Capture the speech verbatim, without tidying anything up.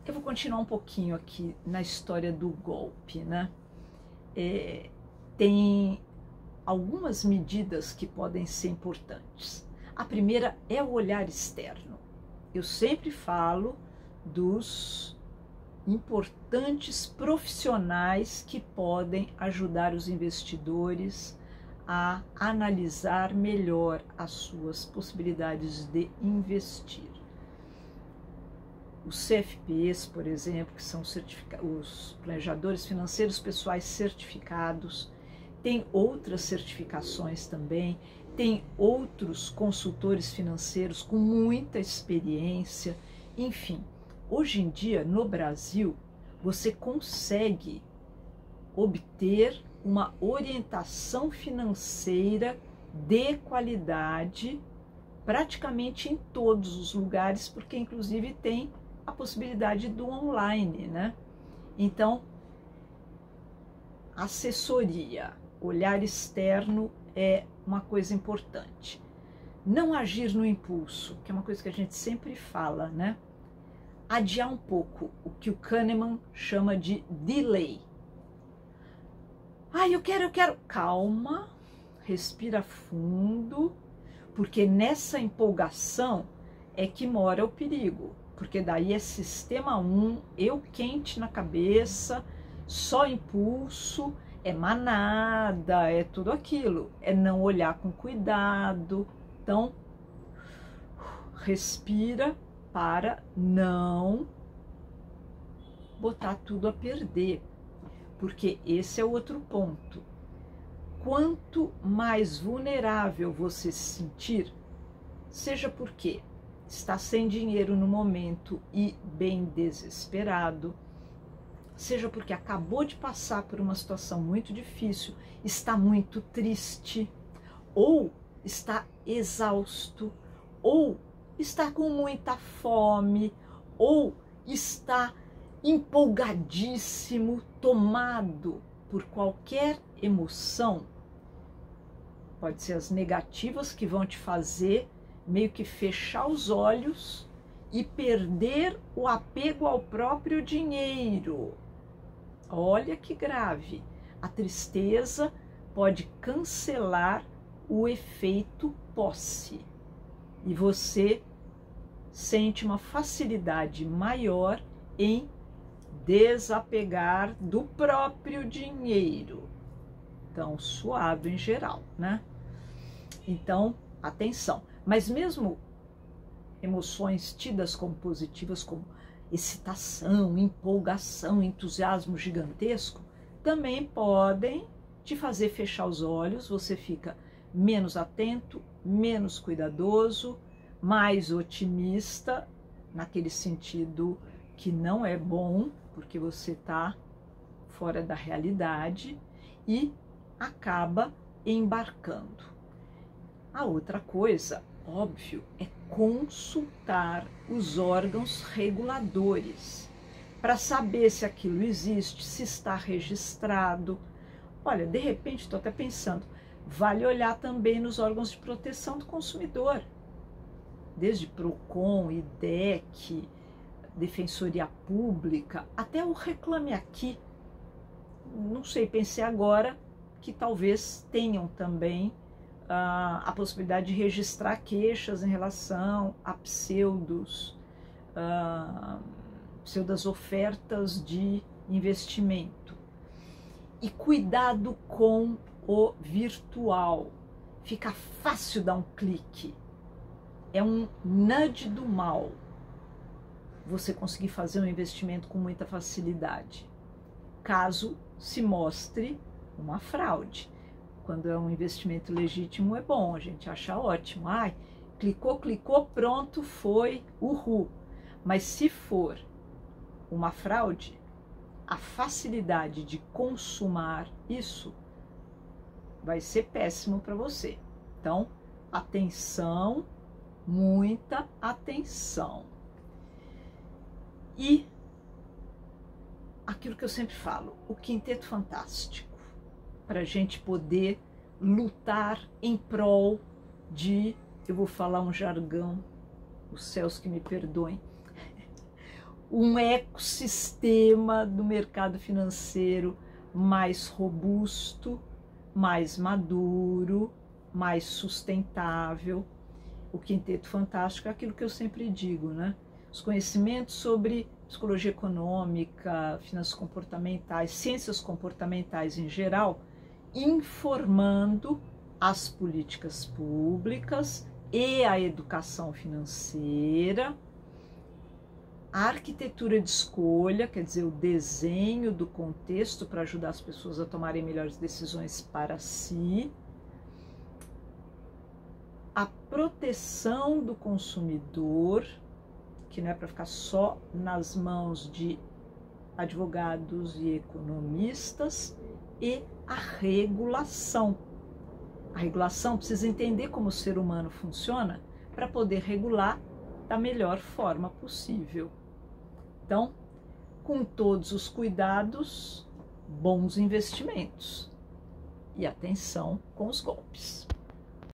Eu vou continuar um pouquinho aqui na história do golpe, né? É, tem algumas medidas que podem ser importantes. A primeira é o olhar externo. Eu sempre falo dos importantes profissionais que podem ajudar os investidores a analisar melhor as suas possibilidades de investir. Os C F Ps, por exemplo, que são os planejadores financeiros pessoais certificados, tem outras certificações também, tem outros consultores financeiros com muita experiência. Enfim, hoje em dia no Brasil você consegue obter uma orientação financeira de qualidade praticamente em todos os lugares, porque inclusive tem a possibilidade do online, né? Então, assessoria, olhar externo é uma coisa importante. Não agir no impulso, que é uma coisa que a gente sempre fala, né? Adiar um pouco, o que o Kahneman chama de delay. Ah, eu quero, eu quero. Calma, respira fundo, porque nessa empolgação é que mora o perigo. Porque daí é sistema um, eu quente na cabeça, só impulso, é manada, é tudo aquilo. É não olhar com cuidado. Então, respira para não botar tudo a perder. Porque esse é outro ponto. Quanto mais vulnerável você se sentir, seja porque está sem dinheiro no momento e bem desesperado, seja porque acabou de passar por uma situação muito difícil, está muito triste, ou está exausto, ou está com muita fome, ou está empolgadíssimo, tomado por qualquer emoção, pode ser as negativas que vão te fazer meio que fechar os olhos e perder o apego ao próprio dinheiro. Olha que grave. A tristeza pode cancelar o efeito posse e você sente uma facilidade maior em desapegar do próprio dinheiro. Então, suave em geral, né? Então, atenção. Mas mesmo emoções tidas como positivas, como excitação, empolgação, entusiasmo gigantesco, também podem te fazer fechar os olhos, você fica menos atento, menos cuidadoso, mais otimista, naquele sentido que não é bom, porque você está fora da realidade e acaba embarcando. A outra coisa, óbvio, é consultar os órgãos reguladores para saber se aquilo existe, se está registrado. Olha, de repente, estou até pensando, vale olhar também nos órgãos de proteção do consumidor, desde Procon, I D E C, Defensoria Pública, até o Reclame Aqui. Não sei, pensei agora que talvez tenham também uh, a possibilidade de registrar queixas em relação a pseudos, uh, pseudas ofertas de investimento. E cuidado com o virtual. Fica fácil dar um clique. É um nudge do mal você conseguir fazer um investimento com muita facilidade, caso se mostre uma fraude. Quando é um investimento legítimo é bom, a gente acha ótimo. Ai, clicou, clicou, pronto, foi, uhul. Mas se for uma fraude, a facilidade de consumar isso vai ser péssimo para você. Então, atenção, muita atenção. E aquilo que eu sempre falo, o quinteto fantástico, para a gente poder lutar em prol de, eu vou falar um jargão, os céus que me perdoem, um ecossistema do mercado financeiro mais robusto, mais maduro, mais sustentável. O Quinteto Fantástico é aquilo que eu sempre digo, né? Os conhecimentos sobre psicologia econômica, finanças comportamentais, ciências comportamentais em geral, informando as políticas públicas e a educação financeira, a arquitetura de escolha, quer dizer, o desenho do contexto para ajudar as pessoas a tomarem melhores decisões para si, a proteção do consumidor, que não é para ficar só nas mãos de advogados e economistas, e a regulação. A regulação precisa entender como o ser humano funciona para poder regular da melhor forma possível. Então, com todos os cuidados, bons investimentos e atenção com os golpes.